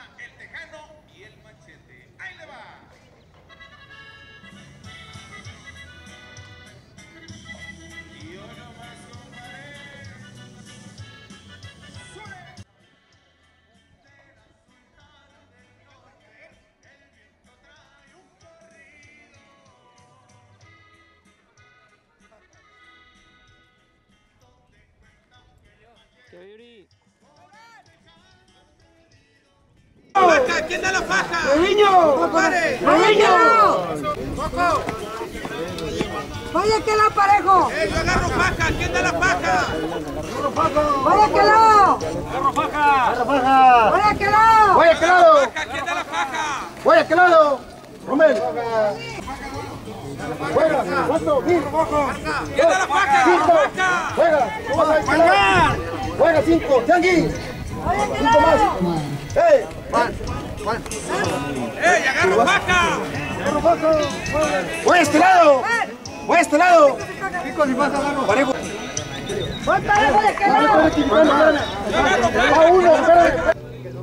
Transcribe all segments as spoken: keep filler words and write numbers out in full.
el Tejano y el Machete. ¡Ahí le va! Y yo nomás, compadre. ¡Sube! ¡Faja! ¿Quién da la faja? ¡Reviño! ¡Compadre! ¡Reviño! ¡Coco! ¡Vaya que la parejo! ¡Eh, yo agarro faja! ¿Quién da la faja? ¡Vaya que la! ¡Agarro faja! ¡Agarra faja! ¡Vaya que la! ¡Voy a qué lado! ¡Faja! ¿Quién da la faja? ¡Voy a qué lado! ¡Romel! ¡Juega! ¿Cuánto? ¡Mil! ¿Quién da la faja? ¡Cinco! ¡Agarro faja! ¡Juega! ¿Cómo vas a jugar? ¡Juega cinco! ¡Tianguis! ¡Cinco más! ¡Eh! ¡Eh, y agarro faja! ¡Agarro faja! ¡Voy a este lado! ¡Voy a este lado! Cinco y faja agarro. Parejo. ¡Voy parejo de que la! ¡A uno! ¡Espérate!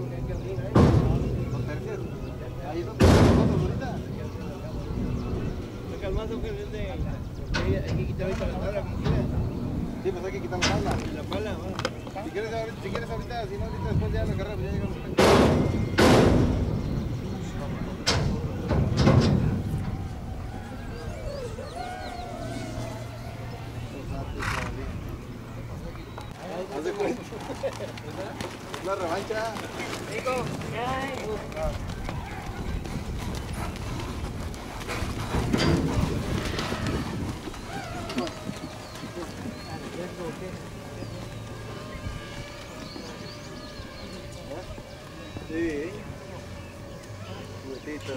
Hay que quitar ahorita la tabla como quiera. Sí, pues hay que quitar la tabla. La pala, bueno. Si quieres ahorita, si quieres ahorita, si no ahorita después ya la carrera, ya llegamos. Haz de cuenta. La revancha. Sí. Juguetito.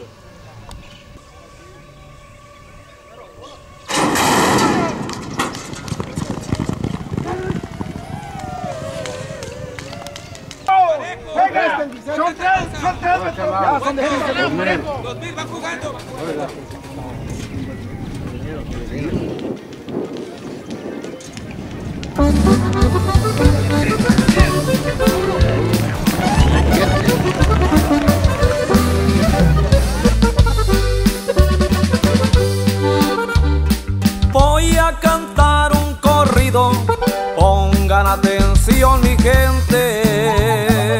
¡Son tres! ¡Son tres! ¡Ya son de quince! Los mil van jugando. Voy a cantar un corrido, pongan atención mi gente.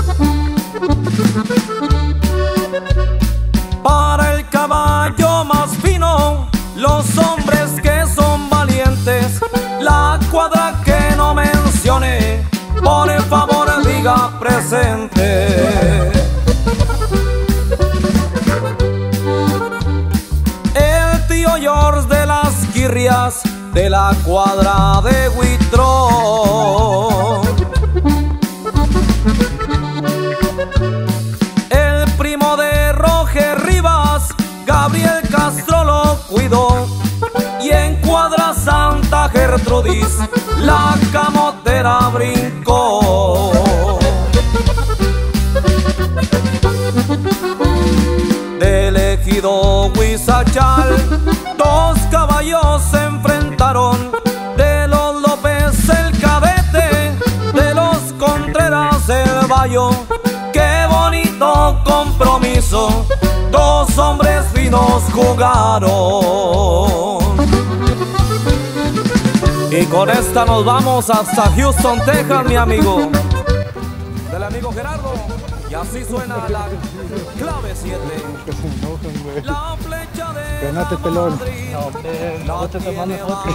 Para el caballo más fino, los hombres que son valientes, la cuadra que no mencione, por favor diga presente. El tío George de las Quirrias, de la cuadra de Huitrón. El primo de Roger Rivas, Gabriel Castro lo cuidó. Y en cuadra Santa Gertrudis, la camotera brincó. Del ejido Huizachal, dos caballos se enfrentaron. De los López el cadete, de los Contreras el Bayo. ¡Qué bonito compromiso! Dos hombres finos jugaron. Y con esta nos vamos hasta Houston, Texas, mi amigo. Del amigo Gerardo. Y así suena la clave siete. La flecha de Ganate, pelón. Madrid. No, no te tomando fotos.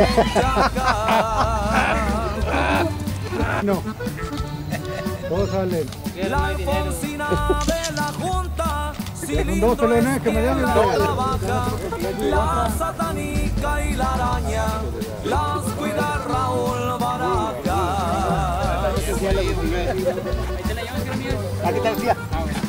No. Todos salen. La Alfonsina de la Junta. Son dos pelones que me deben. La baja, la satánica y la araña, las cuida Raúl Baraja. Aquí te decía.